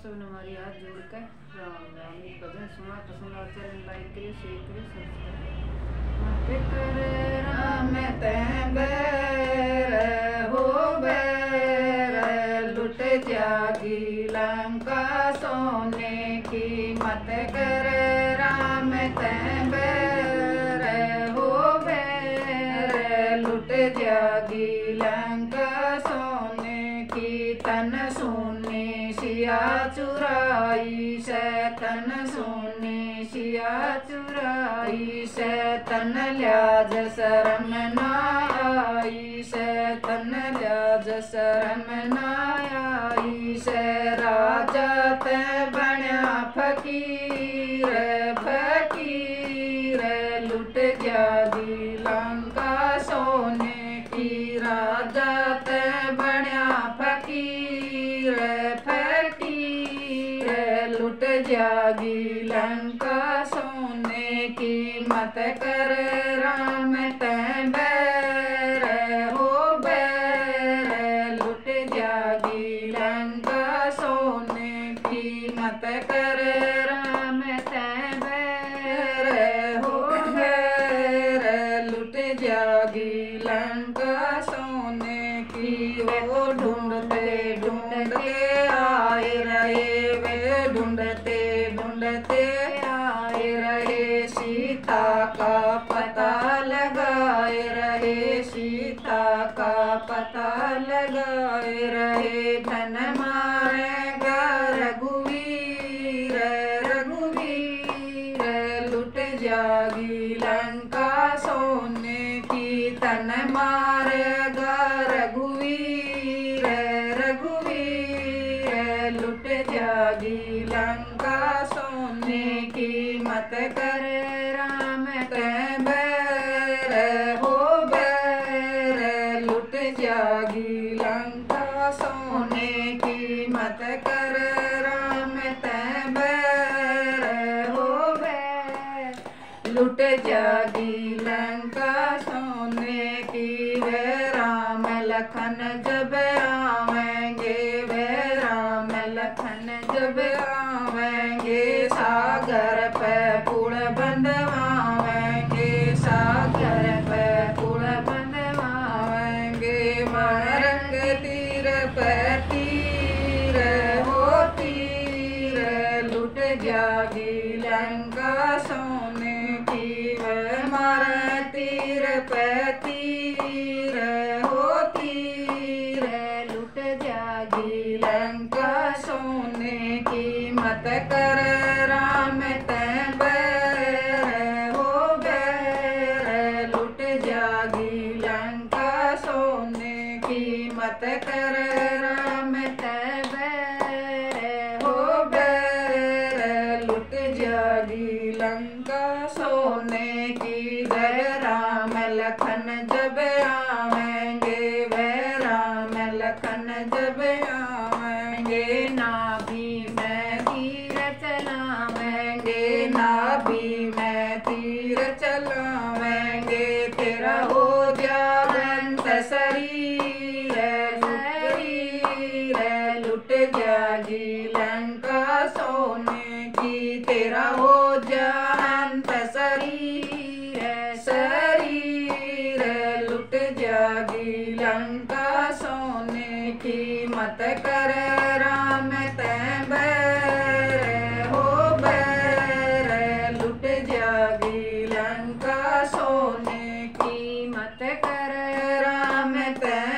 सब ने हमारी हाथ जोड़कर राम राम एक भजन सुना पसंद आता है लाइक करिए शेयर करिए सब्सक्राइब मत करे राम तैं बैर हो बैर लुट जागी लंका सोने की मत करे राम तैं बैर हो बैर लुट जागी लंका सोने की तन सोने सिया चुराई से तन सोने सिया चुराई से तन ल्याज शरम न आई से तन ल्याज शरम न आई से राजा ते बन्या फकीर फकीर लुट जागी लंका सोने की राजा ते बन्या फकीर फकीर लुट जागी लंका सोने की मत कर राम तैं बैर हो बैर लुट जागी लंका सोने की मत कर राम तैं बैर हो बैर लुट जागी लंका सोने की वो ढूंढते ढूंढते आए रहे वे ढूंढते ढूंढते आए रहे सीता का पता लगाए रहे सीता का पता लगाए रहे धन मारेगा रघुवीर रघुवीर लुट जागी लंका सोने की तन मारेगा रघुवीर रघुवीर लुट जागी लंका सोने की मत कर राम तैं बैर हो बैर लुट जागी लंका सोने की मत कर राम तैं बैर हो बैर लुट जागी लंका सोने की वे राम लखन जब आवेंगे वे राम लखन जब आवेंगे सागर पे पुल बंधवाएंगे सागर पे पुल बंधवाएंगे मारंग तीर पे तीर हो तीर लुट जागी लंका सोने की वे मार तीर पे तीर हो तीर लुट जागी लंका सोने की मत कर राम तैं बैर हो बैर लुट जागी लंका सोने की मत कर राम तैं बैर हो बैर लुट जागी लंका सोने की वे राम लखन जब आवेंगे वे राम लखन जब आवेंगे नाभि में तीर चलावेंगे नाभि में तीर चलावेंगे तेरा हो जागंत शरीर शरीर लुट जागी लंका सोने की तेरा हो जागंत शरीर शरीर लुट जागी लंका सोने की मत कर राम तैं बैर हो बैर लुट जागी लंका सोने की मत कर राम तैं